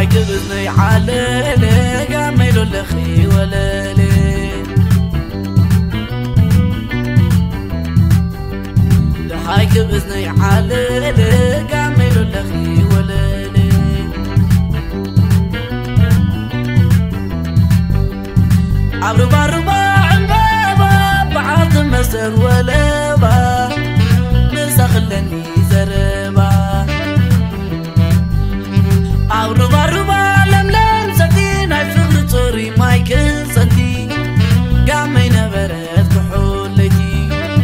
دهayki بزني علele قاميلو لخي ولالي دهayki بزني علele قاميلو لخي ولالي عبربا ربا عمبابا بعض مسر ولبا نسخلني زربا عبربا ربا لملم سدين هاي فغر طوري مايكن سدي قامي نبرت كحولتي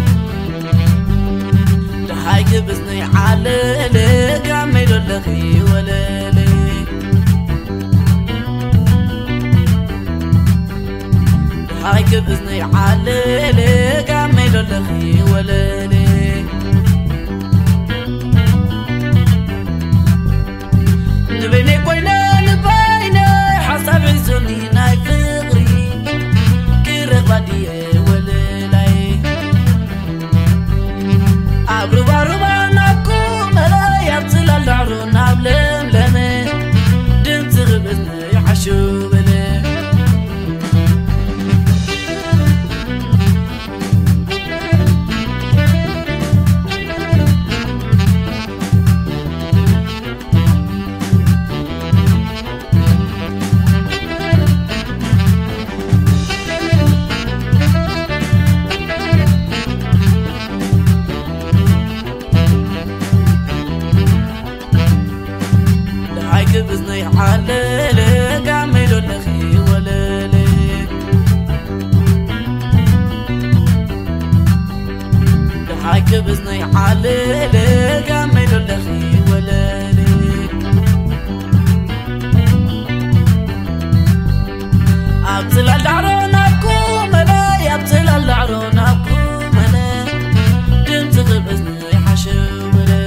دهayki بزني علele قامي للخي ولالي دهayki بزني علele قامي للخي ولالي نبيني كوينة نبيني حسب عزوني ناي فغري كيرك بادية وليلاي عبربا ربا ناكو ملاي عبتلا اللعرو نابلم لمي دمت غبزني حشو بلي بزني علele قاميلو لخي ولالي دهayki بزني علele قاميلو لخي ولالي عبتلا العروناكو ملاي عبتلا العروناكو ملاي دمت غبزني حشوبلي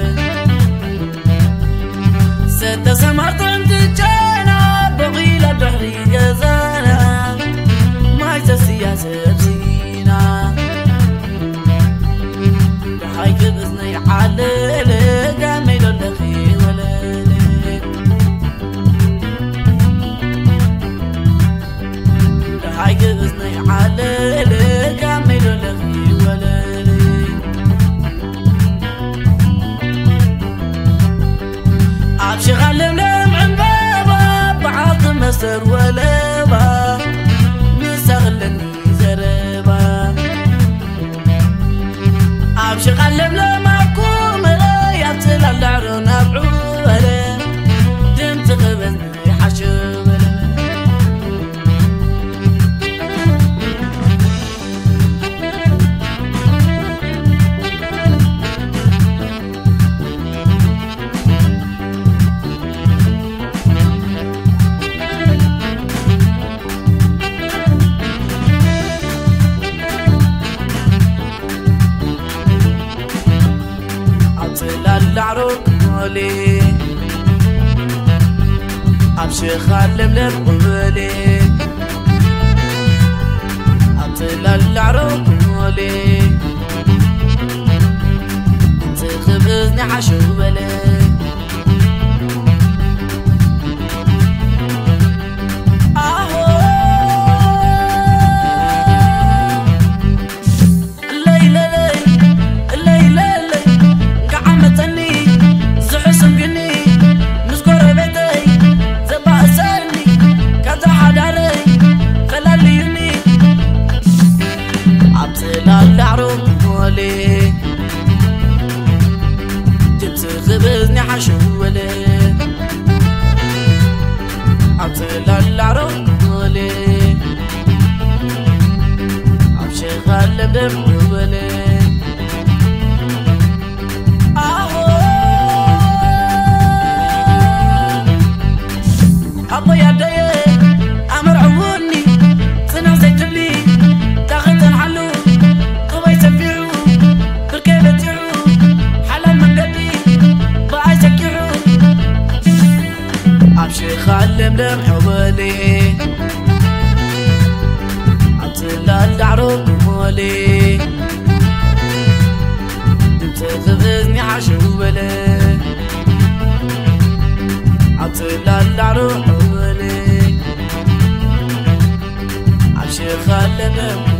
ست سمرت انت جانا بغيلة بحري جزانا ما يتسياسة بسينا دهayki بزني علele قاميلو لخي ولالي دهayki بزني علele قاميلو لخي ولالي عبشي غلملم عمبابا بعض مسر ولبا نسغلني زربا عبشي غلملم اكوم لي عبتلا اللعرو نابعو ولي دمت غبزني حشو ولي العروق مولي أمشي خلم قبلي أطلع العروق مولي انت خبزني عشو بلي خبزني حشو ولي عبتلا العروق ولي عبشي غلب دم ولي أبا يا داي أمر عوني صنع زي جبلي تاخد الحلو قوي سفيعو بالكيبة تعو حلال من قلبي بقى يسكعو عبشي خلم لم حولي عبتلا العروق مولي خبزني عشو بلي عطل دارو حولي عبشي خلدم